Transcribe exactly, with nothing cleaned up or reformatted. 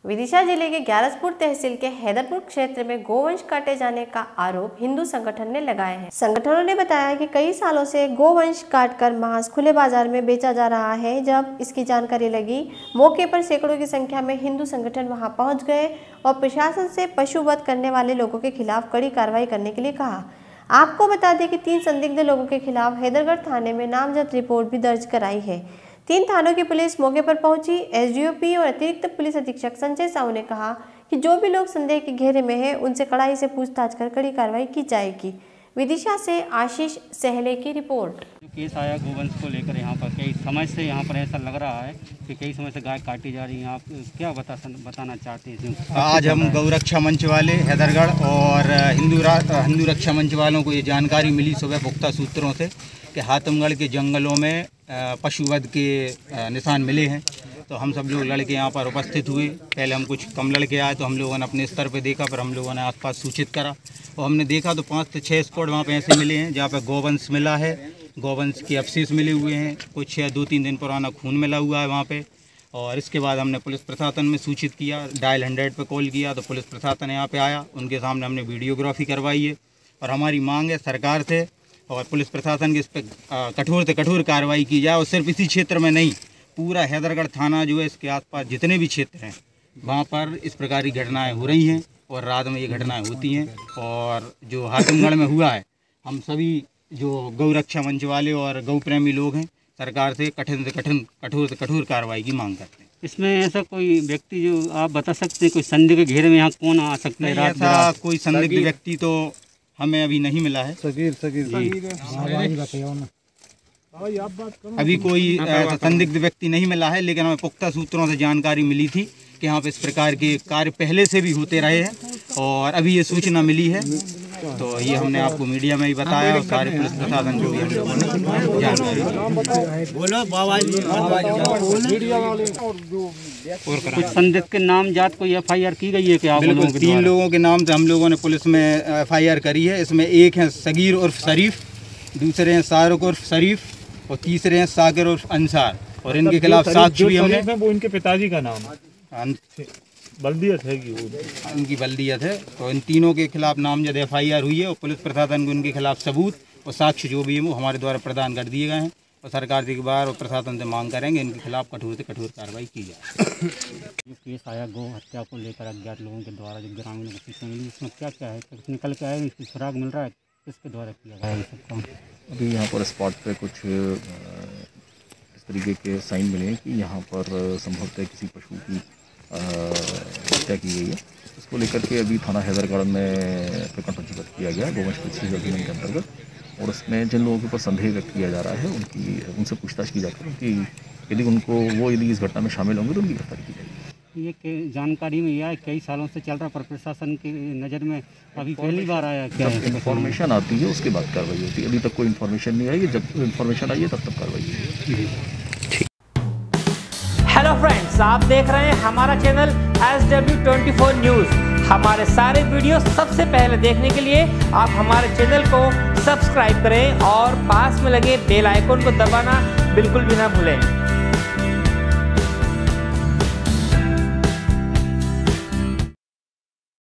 विदिशा जिले के ग्यारसपुर तहसील के हैदरपुर क्षेत्र में गोवंश काटे जाने का आरोप हिंदू संगठन ने लगाया है। संगठनों ने बताया कि कई सालों से गोवंश काटकर मांस खुले बाजार में बेचा जा रहा है। जब इसकी जानकारी लगी, मौके पर सैकड़ों की संख्या में हिंदू संगठन वहां पहुंच गए और प्रशासन से पशुवध करने वाले लोगों के खिलाफ कड़ी कार्रवाई करने के लिए कहा। आपको बता दें कि तीन संदिग्ध लोगों के खिलाफ हैदरगढ़ थाने में नामजद रिपोर्ट भी दर्ज कराई है। तीन थानों की पुलिस मौके पर पहुंची। एसडीओपी और अतिरिक्त पुलिस अधीक्षक संजय साहू ने कहा कि जो भी लोग संदेह के घेरे में हैं, उनसे कड़ाई से पूछताछ कर कड़ी कार्रवाई की जाएगी। विदिशा से आशीष सहले की रिपोर्ट। जो केस आया गोवंश को लेकर, यहाँ पर कई समय से यहाँ पर ऐसा लग रहा है कि कई समय से गाय काटी जा रही है। आप क्या बता बताना चाहते हैं? आज हम गौरक्षा मंच वाले हैदरगढ़ और हिंदू हिंदू रक्षा मंच वालों को ये जानकारी मिली सुबह पुख्ता सूत्रों से कि हातिमगढ़ के जंगलों में पशुवध के निशान मिले हैं। तो हम सब लोग लड़के यहाँ पर उपस्थित हुए। पहले हम कुछ कम लड़के आए तो हम लोगों ने अपने स्तर पे देखा, फिर हम लोगों ने आसपास सूचित करा और हमने देखा तो पाँच से छः स्पॉट वहाँ पे ऐसे मिले हैं जहाँ पे गोवंश मिला है। गोवंश के अवशेष मिले हुए हैं, कुछ दो तीन दिन पुराना खून मिला हुआ है वहाँ पे। और इसके बाद हमने पुलिस प्रशासन में सूचित किया, डायल हंड्रेड पे कॉल किया तो पुलिस प्रशासन यहाँ पे आया। उनके सामने हमने वीडियोग्राफी करवाई है और हमारी मांग है सरकार से और पुलिस प्रशासन की इस पर कठोर से कठोर कार्रवाई की जाए। और सिर्फ इसी क्षेत्र में नहीं, पूरा हैदरगढ़ थाना जो है, इसके आसपास जितने भी क्षेत्र हैं वहाँ पर इस प्रकार की घटनाएं हो रही हैं और रात में ये घटनाएं होती हैं। और जो हातिमगढ़ में हुआ है, हम सभी जो गौरक्षा मंच वाले और गौ प्रेमी लोग हैं, सरकार से कठिन से कठिन कठोर से कठोर कार्रवाई की मांग करते हैं। इसमें ऐसा कोई व्यक्ति जो आप बता सकते हैं, कोई संदिग्ध के घेरे में यहाँ कौन आ सकता है? रात ऐसा कोई संदिग्ध व्यक्ति तो हमें अभी नहीं मिला है। सगीर, सगीर, अभी कोई संदिग्ध व्यक्ति नहीं मिला है, लेकिन हमें पुख्ता सूत्रों से जानकारी मिली थी कि यहाँ पे इस प्रकार के कार्य पहले से भी होते रहे हैं और अभी ये सूचना मिली है। तो ये हमने आपको मीडिया में ही बताया और सारे पुलिस प्रशासन जो भी हम लोगों ने जानकारी। कुछ संदिग्ध के नाम जात कोई एफ आई आर की गई है क्या? बिल्कुल, तीन लोगों के नाम से हम लोगों ने पुलिस में एफ आई आर करी है। इसमें एक है सगीर उर्फ शरीफ, दूसरे हैं शाहरुख उर्फ शरीफ और तीसरे हैं साकिर उर्फ अंसार। और इनके खिलाफ साक्ष्य भी हमने, वो इनके पिताजी का नाम है, बल्दियत है कि उनकी बल्दियत है। तो इन तीनों के खिलाफ नामजद एफ आई आर हुई है और पुलिस प्रशासन को उनके खिलाफ सबूत और साक्ष्य जो भी है वो हमारे द्वारा प्रदान कर दिए गए हैं। और सरकार से एक बार और प्रशासन से मांग करेंगे इनके खिलाफ कठोर से कठोर कार्रवाई की जाए। जो केस आया गौ हत्या को लेकर अज्ञात लोगों के द्वारा जो ग्रामीणों को सूचना मिली, इसमें क्या क्या है, कुछ निकल के आया, इसकी सुराग मिल रहा है, किसके द्वारा किया गया ये सब काम? अभी यहाँ पर स्पॉट पे कुछ इस तरीके के साइन मिले हैं कि यहाँ पर संभवतः किसी पशु की हत्या की गई है। इसको लेकर के अभी थाना हैदरगढ़ में प्रकरण पंजीबद्ध किया गया गोवंश कृषि अधिनियम के अंतर्गत। और उसमें जिन लोगों के ऊपर संदेह व्यक्त किया जा रहा है उनकी उनसे पूछताछ की जाकर उनकी यदि उनको वो यदि इस घटना में शामिल होंगे तो उनकी गिरफ्तारी की जाएगी। ये जानकारी में यह कई सालों से चल रहा, पर प्रशासन की नज़र में अभी पहली बार आया क्या? जब इन्फॉर्मेशन आती है उसके बाद कार्रवाई होती है। अभी तक कोई इन्फॉर्मेशन नहीं आई है, जब इन्फॉर्मेशन आई है तब तक कार्रवाई होगी। हेलो फ्रेंड्स, आप देख रहे हैं हमारा channel S W twenty four news. हमारे सारे वीडियो सबसे पहले देखने के लिए आप हमारे चैनल को सब्सक्राइब करें और पास में लगे बेल आइकन को दबाना बिल्कुल भी ना भूलें।